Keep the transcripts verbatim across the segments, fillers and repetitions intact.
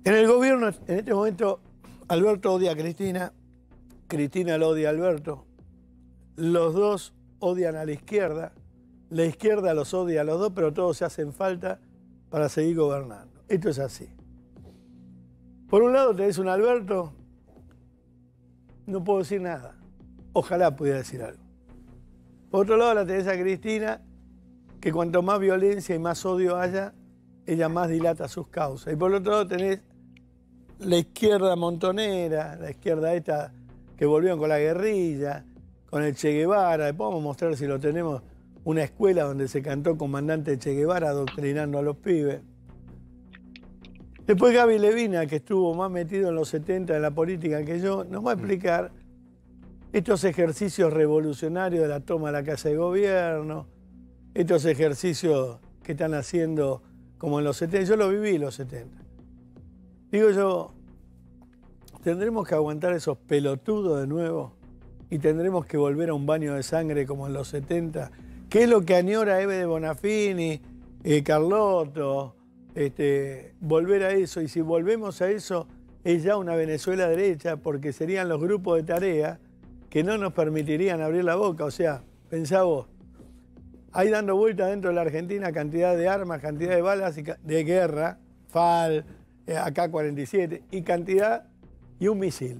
En el gobierno, en este momento, Alberto odia a Cristina, Cristina lo odia a Alberto, los dos odian a la izquierda, la izquierda los odia a los dos, pero todos se hacen falta para seguir gobernando. Esto es así. Por un lado tenés un Alberto, no puedo decir nada, ojalá pudiera decir algo. Por otro lado la tenés a Cristina, que cuanto más violencia y más odio haya, ella más dilata sus causas. Y por otro lado tenés la izquierda montonera, la izquierda esta que volvieron con la guerrilla, con el Che Guevara. Después vamos a mostrar, si lo tenemos, una escuela donde se cantó comandante Che Guevara adoctrinando a los pibes. Después Gaby Levina, que estuvo más metido en los setenta en la política que yo, nos va a explicar estos ejercicios revolucionarios de la toma de la Casa de Gobierno, estos ejercicios que están haciendo como en los setenta. Yo lo viví en los setenta. Digo yo, tendremos que aguantar esos pelotudos de nuevo y tendremos que volver a un baño de sangre como en los setenta, que es lo que añora Eve de Bonafini, eh, Carlotto, este, volver a eso. Y si volvemos a eso, es ya una Venezuela derecha, porque serían los grupos de tarea que no nos permitirían abrir la boca. O sea, pensá vos, hay dando vueltas dentro de la Argentina cantidad de armas, cantidad de balas y de guerra, F A L, eh, A K cuarenta y siete, y cantidad y un misil.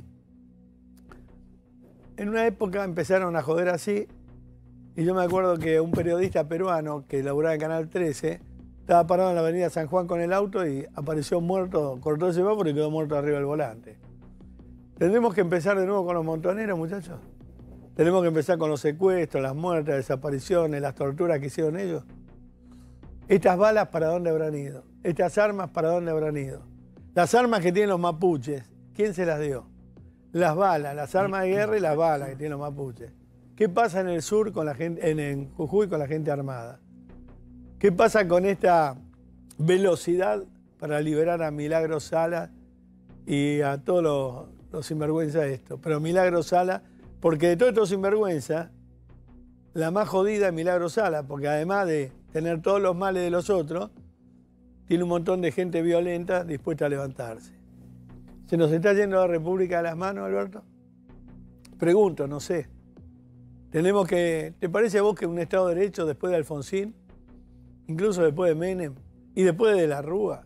En una época empezaron a joder así, y yo me acuerdo que un periodista peruano que laburaba en Canal trece estaba parado en la avenida San Juan con el auto y apareció muerto, cortó el semáforo y quedó muerto arriba del volante. ¿Tendremos que empezar de nuevo con los montoneros, muchachos? ¿Tenemos que empezar con los secuestros, las muertes, las desapariciones, las torturas que hicieron ellos? ¿Estas balas para dónde habrán ido? ¿Estas armas para dónde habrán ido? Las armas que tienen los mapuches, ¿quién se las dio? Las balas, las armas de guerra y las balas que tienen los mapuches. ¿Qué pasa en el sur con la gente, en, en Jujuy con la gente armada? ¿Qué pasa con esta velocidad para liberar a Milagro Sala y a todos los, los sinvergüenzas de esto? Pero Milagro Sala, porque de todos estos sinvergüenzas, la más jodida es Milagro Sala, porque además de tener todos los males de los otros, tiene un montón de gente violenta dispuesta a levantarse. ¿Se nos está yendo la República de las manos, Alberto? Pregunto, no sé. Tenemos que, ¿te parece a vos que un Estado de Derecho después de Alfonsín, incluso después de Menem y después de la Rúa,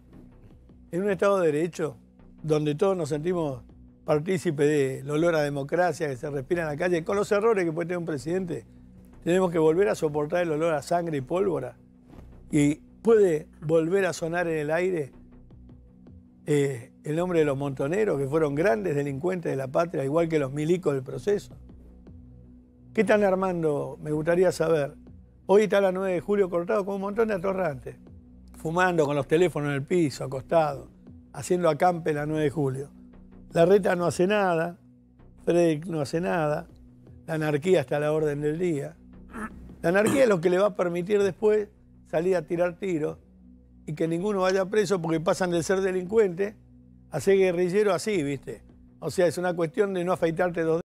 en un Estado de Derecho donde todos nos sentimos partícipes del olor a democracia que se respira en la calle, con los errores que puede tener un presidente, tenemos que volver a soportar el olor a sangre y pólvora? Y puede volver a sonar en el aire eh, el nombre de los montoneros, que fueron grandes delincuentes de la patria, igual que los milicos del proceso. ¿Qué están armando? Me gustaría saber. Hoy está la nueve de julio cortado con un montón de atorrantes, fumando con los teléfonos en el piso, acostados, haciendo acampe la nueve de julio. La reta no hace nada, Frederick no hace nada, la anarquía está a la orden del día. La anarquía es lo que le va a permitir después salir a tirar tiros y que ninguno vaya preso, porque pasan de ser delincuente a ser guerrillero así, ¿viste? O sea, es una cuestión de no afeitarte dos